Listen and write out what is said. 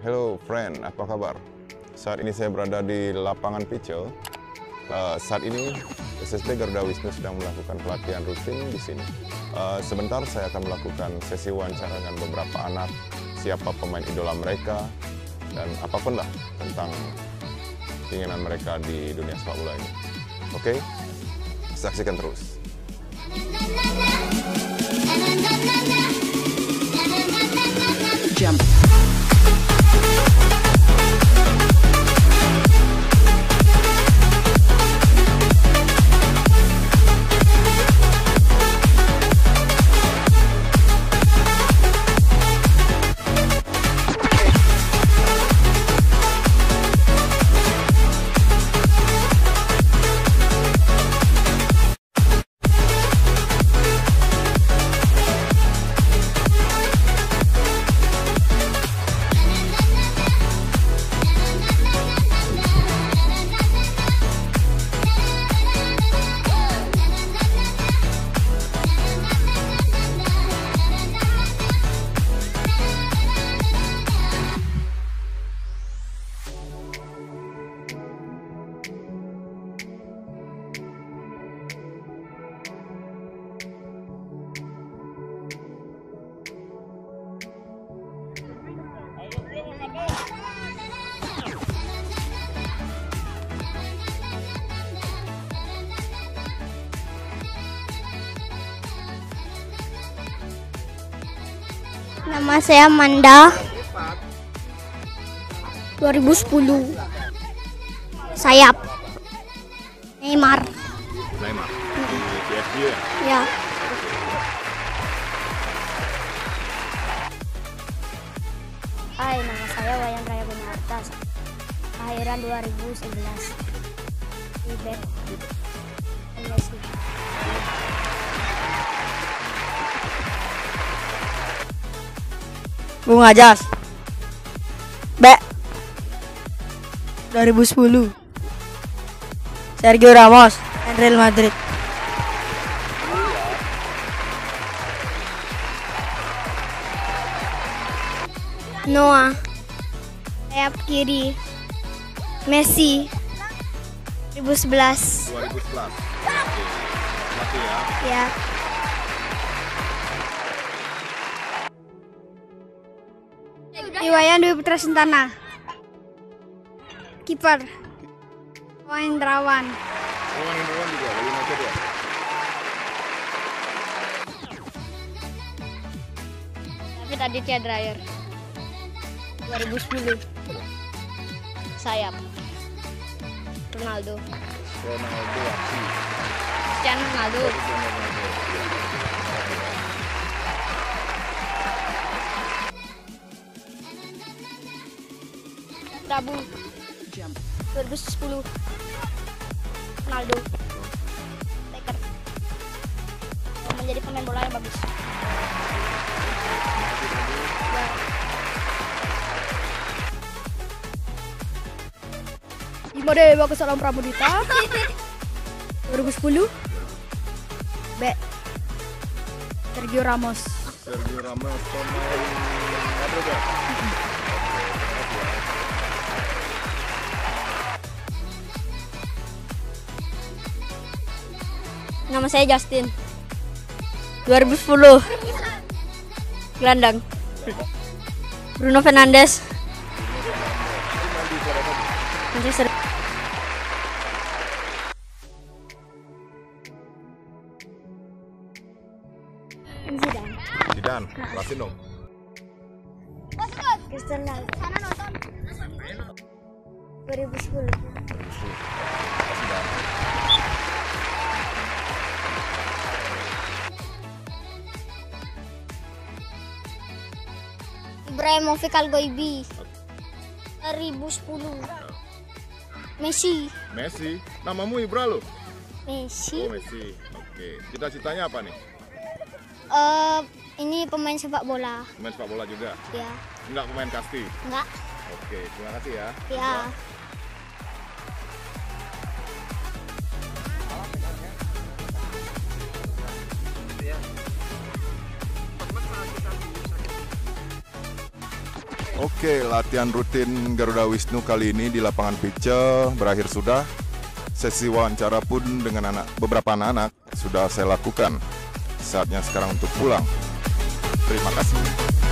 Hello friend, apa kabar? Saat ini saya berada di lapangan Picel. Saat ini SSB Garuda Wisnu sedang melakukan pelatihan rutin di sini. Sebentar saya akan melakukan sesi wawancara dengan beberapa anak, siapa pemain idola mereka, dan apapun lah tentang keinginan mereka di dunia sepak bola ini. Oke, saksikan terus. Jump. Nama saya Manda. 2010. Sayap. Neymar. Neymar, di PSG ya? Ya. Hai, nama saya Wayan Raya Gunarta. Kelahiran 2011. Tibet. Messi. Bunga Jas. B. 2010. Sergio Ramos, Real Madrid. Noah. Sayap kiri. Messi. 2011. 2011. Oke, ya. Ya. Iwayan Dwi Putra Sentana. Kiper. Wahendrawan. Wahendrawan juga, Bali United ya? David Aditya Dreyer. 2010. Sayap. Ronaldo. Ronaldo aksi. Cristiano Ronaldo. Prabu. 2010. Ronaldo. Striker. Menjadi pemain bola yang bagus. Ya. Imade Bagusalam Pramudita. 2010. B. Sergio Ramos. Sergio Ramos pemain Madrid ya? Nama saya Justin. 2010. Gelandang. Bruno Fernandes. Manchester. Zidane, jelasin dong. Cristiano Ronaldo. 2010. Ibrahimovic Algoibi. 2010. Messi. Messi, namamu Ibra lo? Messi. Oh Messi, oke. Cita-citanya apa nih? Ini pemain sepak bola. Pemain sepak bola juga? Ya. Enggak pemain kasti? Enggak. Oke, terima kasih ya. Ya. Oke, latihan rutin Garuda Wisnu kali ini di lapangan Pice berakhir sudah. Sesi wawancara pun dengan beberapa anak-anak sudah saya lakukan. Saatnya sekarang untuk pulang. Terima kasih.